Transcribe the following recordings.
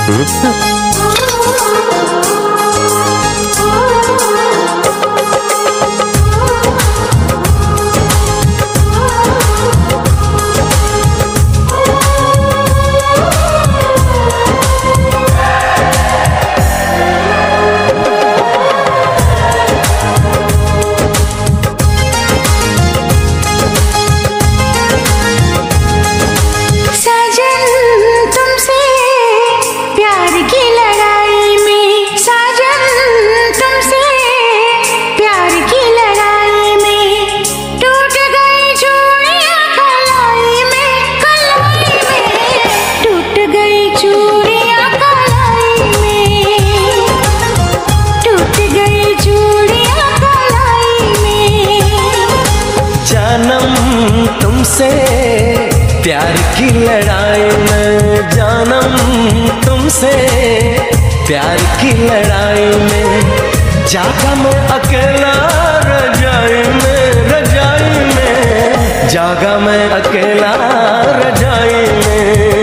तुमसे प्यार की लड़ाई में, जानम तुमसे प्यार की लड़ाई में, जागा मैं अकेला रजाई में, रजाई में, जागा मैं अकेला रजाई में,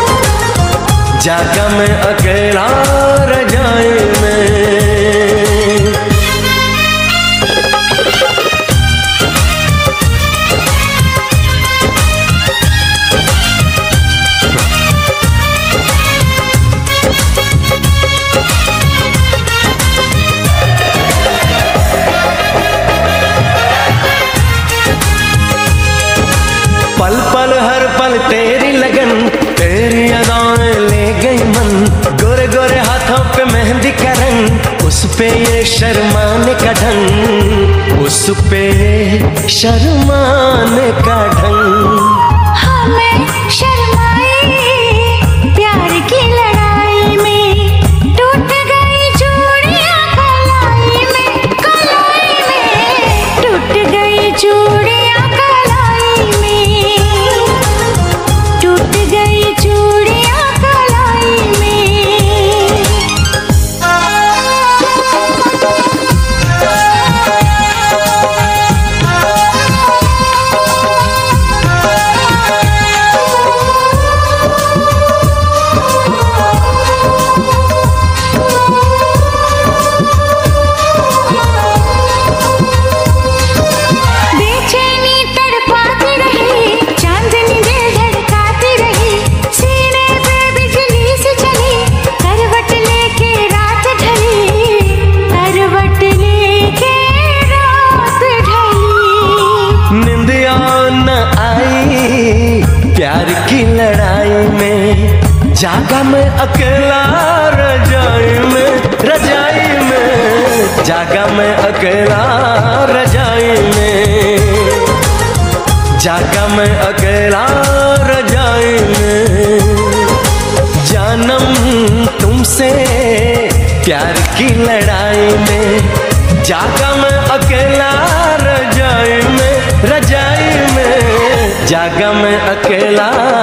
जागा मैं अकेला रजाई में। पल पल हर पल तेरी लगन, तेरी अदाएं ले गई मन, गोरे गोरे हाथों पे मेहंदी का रंग, उस पे ये शर्माने का ढंग, उस पे शर्माने का ढंग। हमें शर्माए प्यार की लड़ाई में, टूट गई चूड़ियां कलाई में, कलाई में टूट गई चूड़ियां कलाई में, टूट गई चूड़ियां कलाई में। प्यार की लड़ाई में, जागा मैं अकेला रजाई में, रजाई में, जागा मैं अकेला रजाई में, जागा मैं अकेला रजाई में। जानम तुमसे प्यार की लड़ाई में, जागा मैं अकेला रजाई में, रजाई में, जागा मैं अकेला